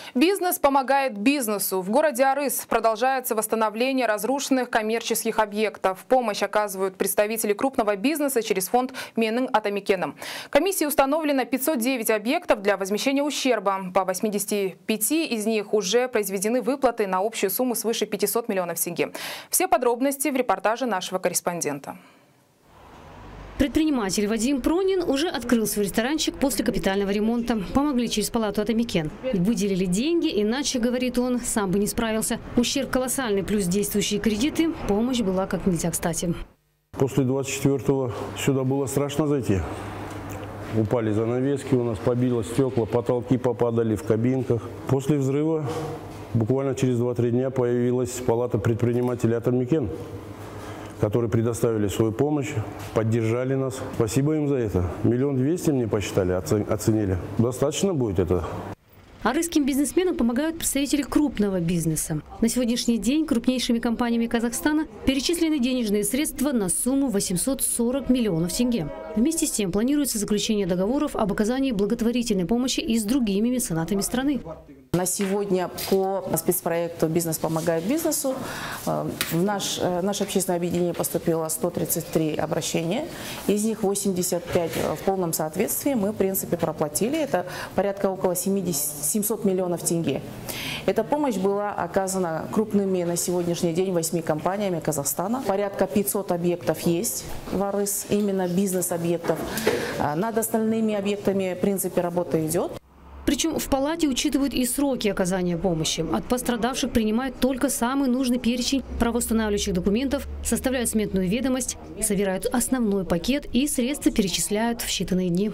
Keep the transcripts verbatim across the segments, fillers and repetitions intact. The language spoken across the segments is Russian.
Бизнес помогает бизнесу. В городе Арыс продолжается восстановление разрушенных коммерческих объектов. Помощь оказывают представители крупного бизнеса через фонд Менің Атамекеном. Комиссией установлено пятьсот девять объектов для возмещения ущерба. По восьмидесяти пяти из них уже произведены выплаты на общую сумму свыше пятисот миллионов тенге. Все подробности в репортаже нашего корреспондента. Предприниматель Вадим Пронин уже открыл свой ресторанчик после капитального ремонта. Помогли через палату Атамекен. Выделили деньги, иначе, говорит он, сам бы не справился. Ущерб колоссальный, плюс действующие кредиты. Помощь была как нельзя кстати. После двадцать четвёртого сюда было страшно зайти. Упали занавески, у нас побило стекла, потолки попадали в кабинках. После взрыва буквально через два-три дня появилась палата предпринимателей Атамекен, которые предоставили свою помощь, поддержали нас. Спасибо им за это. Миллион двести мне посчитали, оценили. Достаточно будет это. Арысским бизнесменам помогают представители крупного бизнеса. На сегодняшний день крупнейшими компаниями Казахстана перечислены денежные средства на сумму восемьсот сорок миллионов тенге. Вместе с тем планируется заключение договоров об оказании благотворительной помощи и с другими меценатами страны. На сегодня по спецпроекту «Бизнес помогает бизнесу» в наш, наше общественное объединение поступило сто тридцать три обращения. Из них восемьдесят пять в полном соответствии мы, в принципе, проплатили. Это порядка около семисот миллионов тенге. Эта помощь была оказана крупными на сегодняшний день восьми компаниями Казахстана. Порядка пятисот объектов есть в Арыс, именно бизнес-объектов. Над остальными объектами, в принципе, работа идет. Причем в палате учитывают и сроки оказания помощи. От пострадавших принимают только самый нужный перечень правоустанавливающих документов, составляют сметную ведомость, собирают основной пакет и средства перечисляют в считанные дни.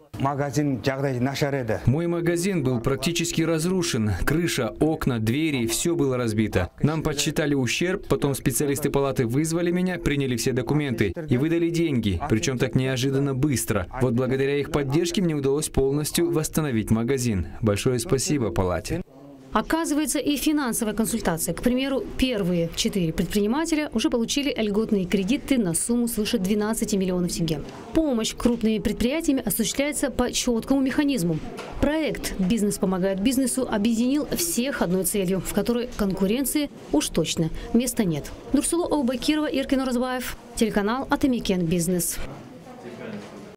Мой магазин был практически разрушен. Крыша, окна, двери – все было разбито. Нам подсчитали ущерб, потом специалисты палаты вызвали меня, приняли все документы и выдали деньги. Причем так неожиданно быстро. Вот благодаря их поддержке мне удалось полностью восстановить магазин. Большое спасибо палате. Оказывается, и финансовая консультация. К примеру, первые четыре предпринимателя уже получили льготные кредиты на сумму свыше двенадцати миллионов тенге. Помощь крупными предприятиями осуществляется по четкому механизму. Проект «Бизнес помогает бизнесу» объединил всех одной целью, в которой конкуренции уж точно места нет. Нурсулу Аубакирова, Иркин Оразбаев, телеканал Атамекен Бизнес.